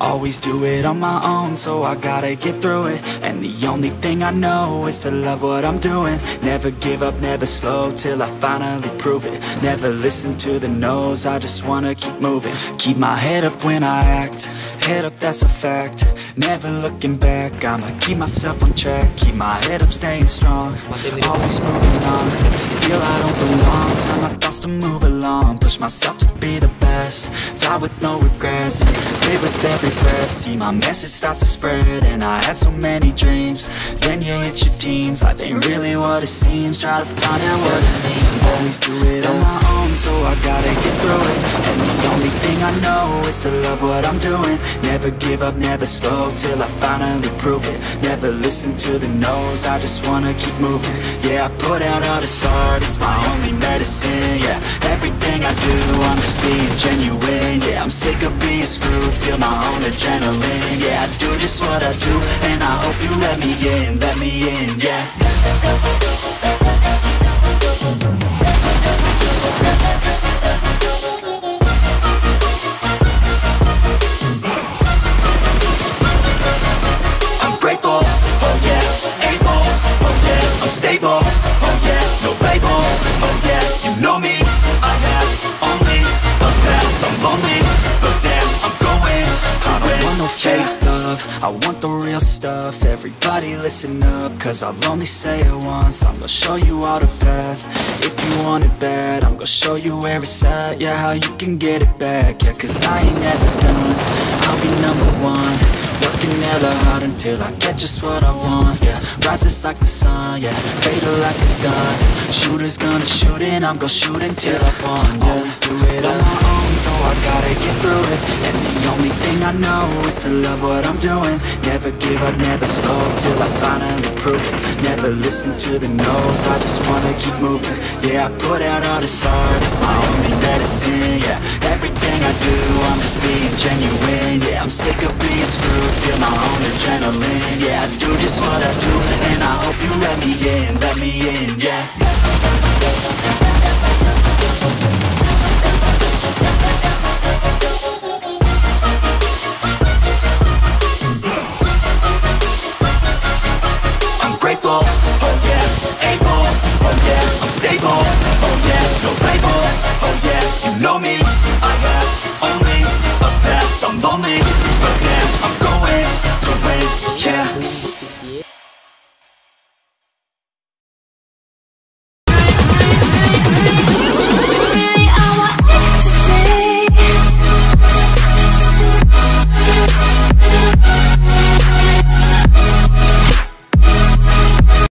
Always do it on my own, so I gotta get through it. And the only thing I know is to love what I'm doing. Never give up, never slow, till I finally prove it. Never listen to the no's, I just wanna keep moving. Keep my head up when I act, head up, that's a fact. Never looking back, I'ma keep myself on track. Keep my head up, staying strong, always moving on. Feel I don't belong, tell my thoughts to move along. Push myself to be the best, die with no regrets. Live with every breath, see my message start to spread. And I had so many dreams, then you hit your teens. Life ain't really what it seems, try to find out what it means. Always do it on my own, so I gotta get through it. And the only thing I know is to love what I'm doing. Never give up, never slow, till I finally prove it. Never listen to the no's, I just wanna keep moving. Yeah, I put out all this art, it's my only medicine. Yeah, everything I do, I'm just being genuine. Yeah, I'm sick of being screwed, feel my own adrenaline. Yeah, I do just what I do, and I hope you let me in, yeah. I'm grateful, oh yeah, able, oh yeah, I'm stable, oh yeah, no label, oh yeah, you know me, I have only a path, I'm lonely, but damn, I'm going to win. I don't want no fake love, I want the real stuff. Everybody listen up, cause I'll only say it once. I'm gonna show you all the path, if you want it bad. I'm gonna show you where it's at, yeah, how you can get it back. Yeah, cause I ain't never done, I'll be number one. Working hella hard until I get just what I want, yeah. Rises like the sun, yeah, fatal like a gun. Shooters gonna shoot and I'm gonna shoot until I fall, yeah. Always do it on my own, so I gotta get through it. And the only thing I know is to love what I'm doing. Never give up, never slow, till I finally prove it. Never listen to the no's, I just wanna keep moving. Yeah, I put out all this art, it's my only medicine. Yeah, everything I do, I'm just being genuine. Yeah, I'm sick of being screwed, feel my own adrenaline. Yeah, I do just what I do, and I hope you let me in, yeah. I'm grateful, oh yeah, able, oh yeah, I'm stable, oh yeah, no label, oh yeah, you know me, I have only a path, I'm lonely, but damn,